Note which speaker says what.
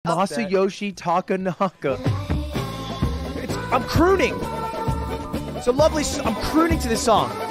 Speaker 1: Masayoshi Takanaka. I'm crooning. It's a lovely. I'm crooning to this song.